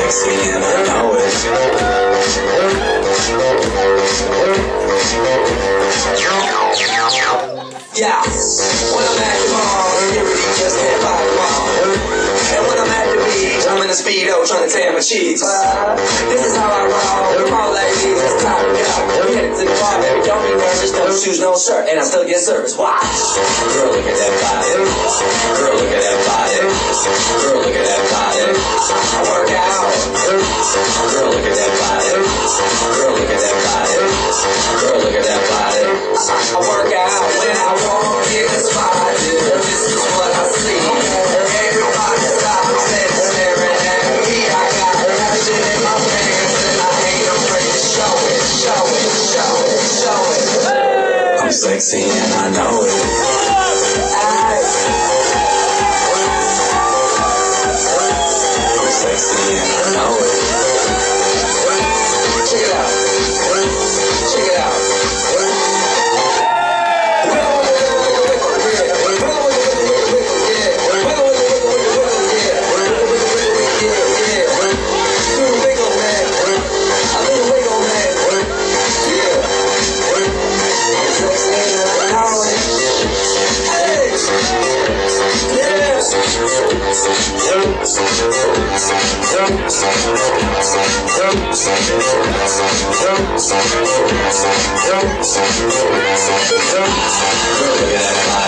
sexy and I know it. Yeah, when I'm at the mall, security just can't buy the mall. And when I'm at the beach, I'm in a Speedo trying to tan my cheeks. This is how I roll. Come on, ladies, it's time to go. We headed to the bar, baby, don't be nervous. No shoes, no shirt, and I still get service. Watch. Girl, look at that body. Girl, look at that body. Girl, look at that body. I work out. Girl, look at that body. Girl, look at that body. Girl, look at that body. I work out when I walk in the spot. This is what I see. Everybody stops and staring at me. I got that shit in my pants and I ain't afraid to show it, show it, show it, show it. I'm sexy and I know it. I'm sexy and I know it. Check it out. Check it out. Look at that.